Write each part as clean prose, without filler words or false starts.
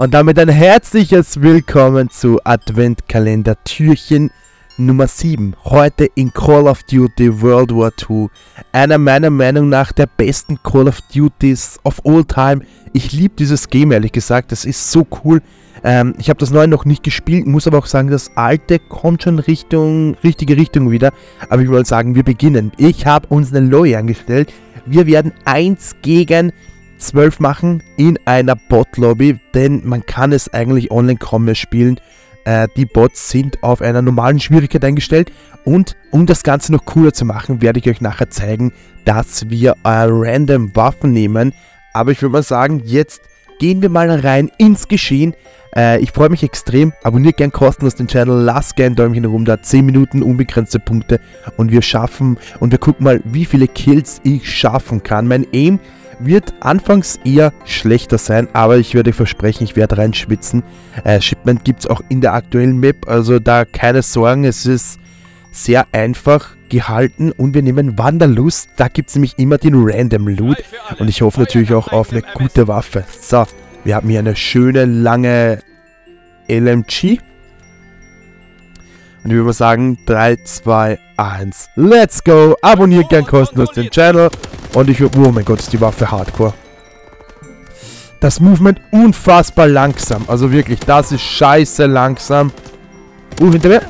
Und damit ein herzliches Willkommen zu Adventkalender-Türchen Nummer 7. Heute in Call of Duty World War II. Einer meiner Meinung nach der besten Call of Duties of all time. Ich liebe dieses Game, ehrlich gesagt. Das ist so cool. Ich habe das neue noch nicht gespielt, muss aber auch sagen, das alte kommt schon richtige Richtung wieder. Aber ich wollte sagen, wir beginnen. Ich habe uns eine Lobby angestellt. Wir werden 1 gegen 12 machen in einer Bot-Lobby, denn man kann es eigentlich online kaum mehr spielen. Die Bots sind auf einer normalen Schwierigkeit eingestellt und um das Ganze noch cooler zu machen, werde ich euch nachher zeigen, dass wir random Waffen nehmen. Aber ich würde mal sagen, jetzt gehen wir mal rein ins Geschehen. Ich freue mich extrem. Abonniert gern kostenlos den Channel, lasst gern ein Däumchen nach oben da. 10 Minuten, unbegrenzte Punkte und wir schaffen und wir gucken mal, wie viele Kills ich schaffen kann. Mein Aim wird anfangs eher schlechter sein, aber ich werde versprechen, ich werde reinschwitzen. Shipment gibt es auch in der aktuellen Map, also da keine Sorgen, es ist sehr einfach gehalten und wir nehmen Wanderlust. Da gibt es nämlich immer den Random Loot und ich hoffe natürlich auch auf eine gute Waffe. So, wir haben hier eine schöne, lange LMG. Und ich würde mal sagen, 3, 2, 1, let's go! Abonniert gern kostenlos den Channel. Und ich würde, oh mein Gott, ist die Waffe hardcore. Das Movement unfassbar langsam. Also wirklich, das ist scheiße langsam. Hinter mir.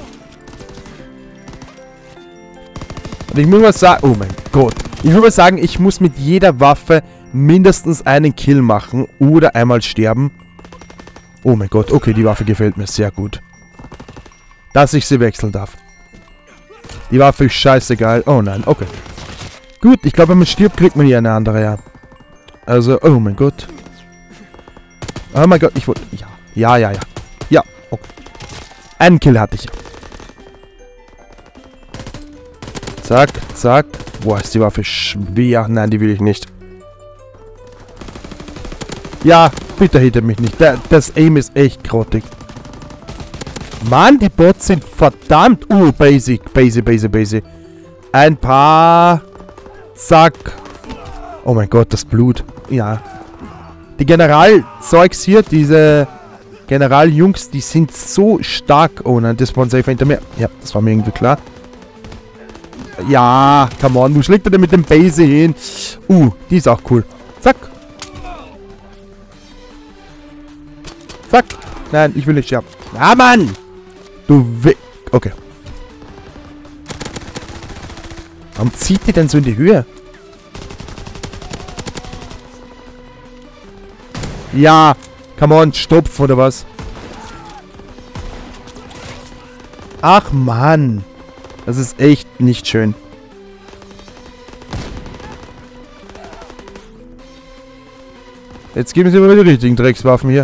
Und ich muss mal sagen, oh mein Gott. Ich würde mal sagen, ich muss mit jeder Waffe mindestens einen Kill machen oder einmal sterben. Oh mein Gott, okay, die Waffe gefällt mir sehr gut. Dass ich sie wechseln darf. Die Waffe ist scheiße geil. Oh nein, okay. Gut, ich glaube, wenn man stirbt, kriegt man hier eine andere, ja. Also, oh mein Gott. Oh mein Gott, ich wollte... Ja. Ja, okay. Einen Kill hatte ich. Zack, zack. Boah, ist die Waffe schwer. Nein, die will ich nicht. Ja, bitte hitte mich nicht. Das Aim ist echt grottig. Mann, die Bots sind verdammt... basic. Ein paar... Zack. Oh mein Gott, das Blut. Ja. Die Generalzeugs hier, diese Generaljungs, die sind so stark. Oh nein, das Spawn safe hinter mir. Ja, das war mir irgendwie klar. Ja, come on. Wo schlägt er denn mit dem Base hin? Die ist auch cool. Zack. Zack. Nein, ich will nicht sterben. Ja, Mann. Okay. Warum zieht die denn so in die Höhe? Ja, come on, stopf oder was? Ach Mann. Das ist echt nicht schön. Jetzt geben sie mir die richtigen Dreckswaffen hier.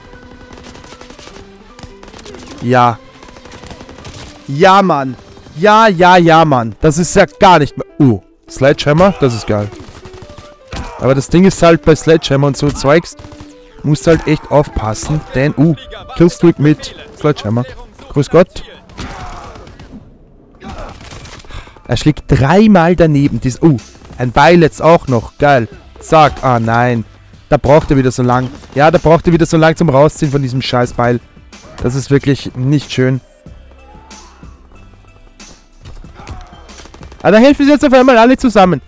Ja. Ja, Mann. Ja, Mann. Das ist ja gar nicht mehr... Sledgehammer, das ist geil. Aber das Ding ist halt bei Sledgehammer und so Zeugs, musst halt echt aufpassen, denn... Killstreak mit Sledgehammer. Grüß Gott. Er schlägt 3-mal daneben. Ein Beil jetzt auch noch. Geil. Zack. Ah, nein. Da braucht er wieder so lang. Ja, da braucht er wieder so lang zum Rausziehen von diesem scheiß Beil. Das ist wirklich nicht schön. Ah, da helfen sie jetzt auf einmal alle zusammen.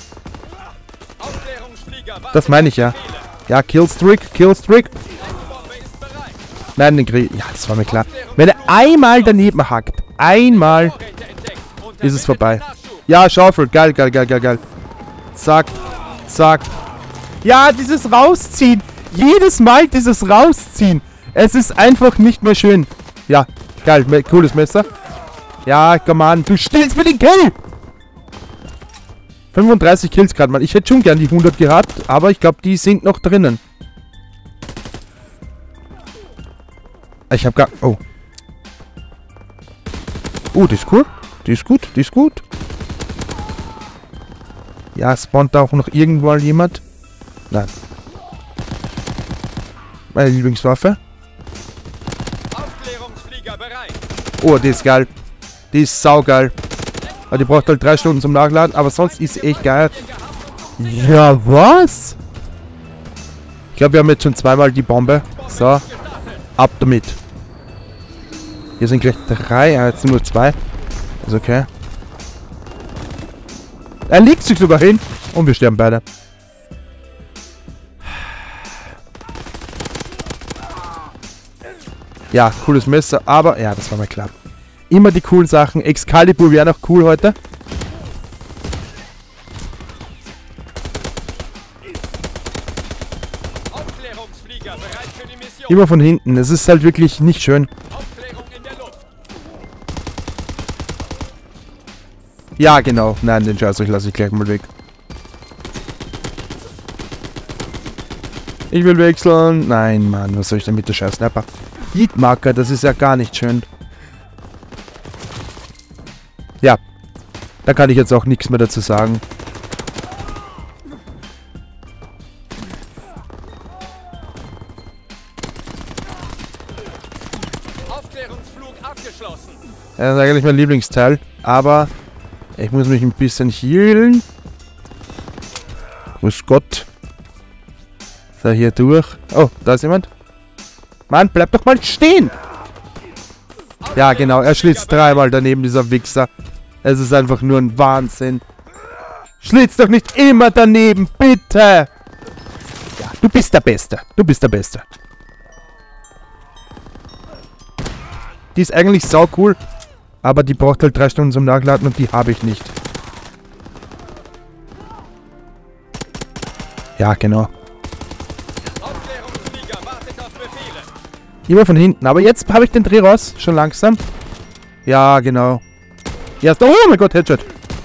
Das meine ich ja. Ja, Killstreak. Nein, den krieg ich. Ja, das war mir klar. Wenn er einmal daneben hackt, einmal, ist es vorbei. Ja, Schaufel. Geil. Zack. Ja, dieses Rausziehen. Jedes Mal dieses Rausziehen. Es ist einfach nicht mehr schön. Ja, geil. Cooles Messer. Ja, komm an. Du stillst mir den Kill. 35 Kills gerade mal. Ich hätte schon gern die 100 gehabt, aber ich glaube, die sind noch drinnen. Ich habe gar... die ist cool. Die ist gut. Ja, spawnt da auch noch irgendwo mal jemand? Nein. Meine Lieblingswaffe. Die ist geil. Die ist saugeil. Aber die braucht halt 3 Stunden zum Nachladen, aber sonst ist sie echt geil. Ja, was? Ich glaube, wir haben jetzt schon zweimal die Bombe. So. Ab damit. Hier sind gleich 3, jetzt sind nur 2. Ist okay. Er legt sich sogar hin. Und wir sterben beide. Ja, cooles Messer, aber... Ja, das war mir klar. Immer die coolen Sachen. Excalibur wäre noch cool heute. Immer von hinten. Es ist halt wirklich nicht schön. Ja, genau. Nein, den Scheißdreck lasse ich gleich mal weg. Ich will wechseln. Nein, Mann. Was soll ich denn mit der scheiß Sniper? Heatmarker, das ist ja gar nicht schön. Ja. Da kann ich jetzt auch nichts mehr dazu sagen. Aufklärungsflug abgeschlossen. Das ist eigentlich mein Lieblingsteil. Aber ich muss mich ein bisschen healen. Grüß Gott. So, hier durch. Oh, da ist jemand. Mann, bleib doch mal stehen! Ja, genau. Er schlitzt 3-mal daneben, dieser Wichser. Es ist einfach nur ein Wahnsinn. Schlitz doch nicht immer daneben, bitte! Ja, du bist der Beste. Du bist der Beste. Die ist eigentlich sau cool. Aber die braucht halt 3 Stunden zum Nachladen und die habe ich nicht. Ja, genau. Immer von hinten. Aber jetzt habe ich den Dreh raus. Schon langsam. Ja, genau. Erst. Oh mein Gott, Headshot.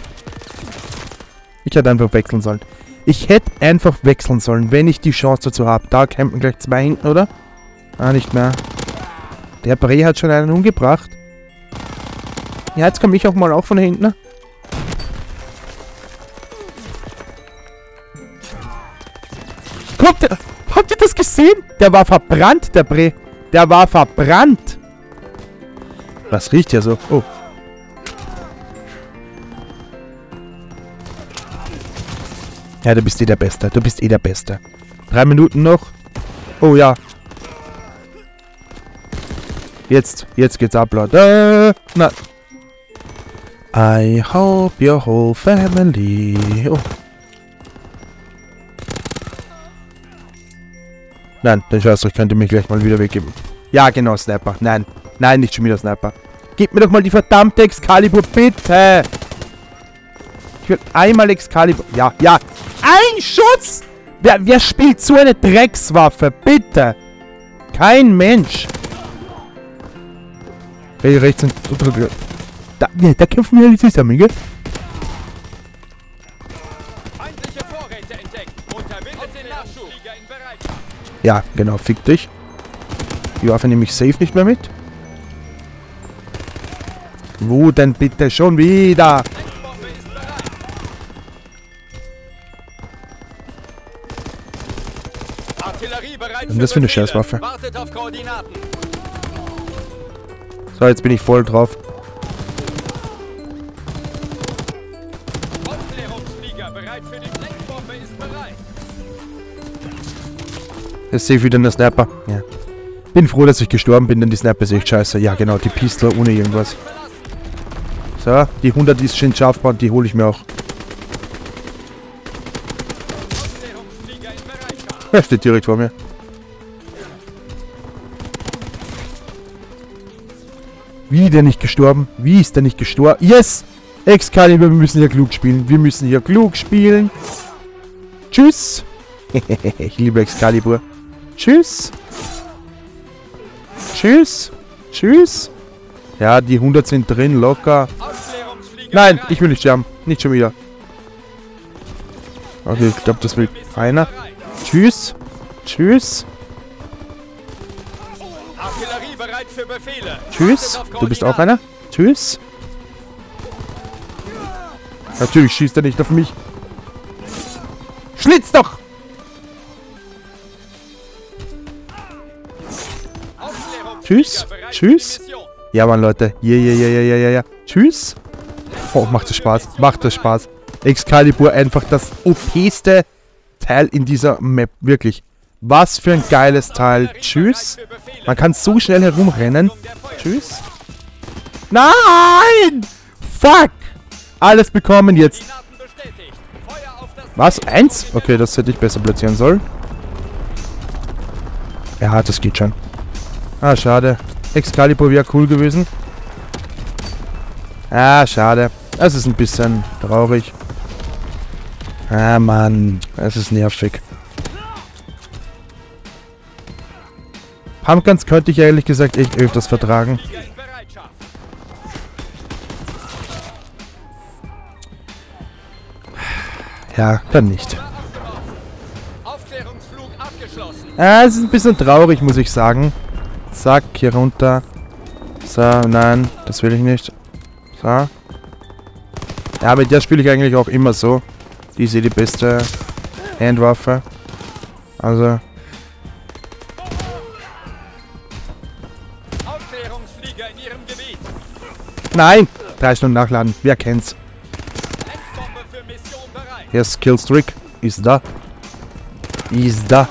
Ich hätte einfach wechseln sollen. Ich hätte einfach wechseln sollen, wenn ich die Chance dazu habe. Da campen gleich 2 hinten, oder? Ah, nicht mehr. Der Bre hat schon einen umgebracht. Ja, jetzt komme ich auch mal von hinten. Kommt der? Habt ihr das gesehen? Der war verbrannt, der Bre. Der war verbrannt. Was riecht hier so? Oh. Ja, du bist eh der Beste. Du bist eh der Beste. 3 Minuten noch. Oh ja. Jetzt geht's ab, Leute. Na. I hope your whole family. Oh. Nein, den Scheißdreck könnt ihr mich gleich mal wieder weggeben. Ja, genau, Sniper. Nein. Nein, nicht schon wieder Sniper. Gib mir doch mal die verdammte Excalibur, bitte! Ich will einmal Excalibur. Ja, ja. Ein Schuss! Wer spielt so eine Dreckswaffe? Bitte! Kein Mensch! Hey, rechts sind... Da kämpfen wir alle zusammen, gell? Feindliche Vorräte entdeckt. Unterbindet den Nachschubflieger in Bereitschaft. Ja, genau, fick dich. Die Waffe nehme ich safe nicht mehr mit. Wo denn bitte schon wieder? Lenkbombe ist bereit. Artillerie bereit. Was ist das für eine Scheißwaffe? Wartet auf Koordinaten. So, jetzt bin ich voll drauf. Aufklärungsflieger bereit für die Lenkbombe ist bereit. Jetzt sehe ich wieder eine Sniper. Ja. Bin froh, dass ich gestorben bin, denn die Sniper ist echt scheiße. Ja, genau, die Pistole ohne irgendwas. So, die 100 ist schon scharfbar und die hole ich mir auch. Aufklärungsflieger in Bereitschaft. Er steht direkt vor mir. Wie, der nicht gestorben? Wie ist der nicht gestorben? Yes! Excalibur, wir müssen hier klug spielen. Wir müssen hier klug spielen. Tschüss. Ich liebe Excalibur. Tschüss. Tschüss. Tschüss. Ja, die 100 sind drin, locker. Aufklärungsflieger Nein, bereit. ich will nicht sterben. Nicht schon wieder. Okay, ich glaube, das will einer. Tschüss. Tschüss. Artillerie bereit für Befehle. Tschüss. Wartet auf Du bist auch Koordinaten. einer? Tschüss. Natürlich schießt er nicht auf mich. Schlitz doch! Aufklärungsflieger Tschüss. bereit für Tschüss. die Mission. Ja, Mann, Leute. Ja. Tschüss. Oh, macht das Spaß. Macht das Spaß. Excalibur einfach das OP-ste Teil in dieser Map. Wirklich. Was für ein geiles Teil. Tschüss. Man kann so schnell herumrennen. Tschüss. Nein! Fuck! Alles bekommen jetzt. Was? 1? Okay, das hätte ich besser platzieren sollen. Ja, das geht schon. Ah, schade. Excalibur wäre cool gewesen. Ah, schade. Das ist ein bisschen traurig. Ah, Mann. Es ist nervig. Pumpguns könnte ich ehrlich gesagt echt öfters vertragen. Ja, dann nicht. Es ist ein bisschen traurig, muss ich sagen. Zack, hier runter. So, nein, das will ich nicht. So. Ja, mit der spiele ich eigentlich auch immer so. Die ist eh die beste Handwaffe. Also. Nein! 3 Stunden nachladen. Wer kennt's? Hier ist Killstreak. Ist da. Ist da.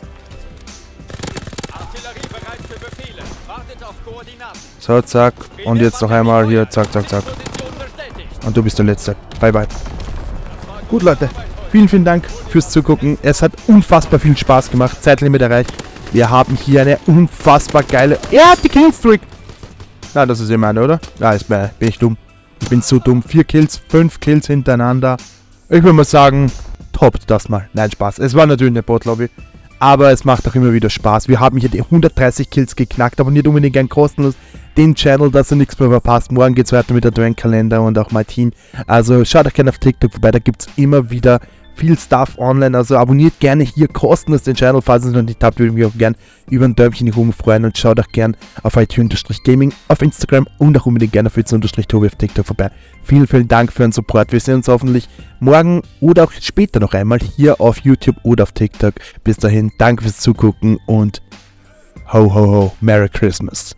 So, zack. Und jetzt noch einmal hier. Zack, zack, zack. Und du bist der Letzte. Bye, bye. Gut, Leute. Vielen, vielen Dank fürs Zugucken. Es hat unfassbar viel Spaß gemacht. Zeitlimit erreicht. Wir haben hier eine unfassbar geile... Er hat die Killstreak! Na, das ist immer eine, oder? Ja, bin ich dumm. Ich bin so dumm. 4 Kills, 5 Kills hintereinander. Ich würde mal sagen, toppt das mal. Nein, Spaß. Es war natürlich eine Botlobby. Aber es macht auch immer wieder Spaß. Wir haben hier die 130 Kills geknackt. Abonniert unbedingt gern kostenlos den Channel, dass ihr nichts mehr verpasst. Morgen geht es weiter mit Adventkalender und auch mein Team. Also schaut euch gerne auf TikTok vorbei. Da gibt es immer wieder viel Stuff online. Also abonniert gerne hier kostenlos den Channel. Falls ihr es noch nicht habt, würde ich mich auch gern über ein Däumchen nach oben freuen. Und schaut auch gern auf IT_Gaming auf Instagram und auch unbedingt gerne auf Witz_Tobi auf TikTok vorbei. Vielen, vielen Dank für den Support. Wir sehen uns hoffentlich morgen oder auch später noch einmal hier auf YouTube oder auf TikTok. Bis dahin, danke fürs Zugucken und ho ho ho, Merry Christmas.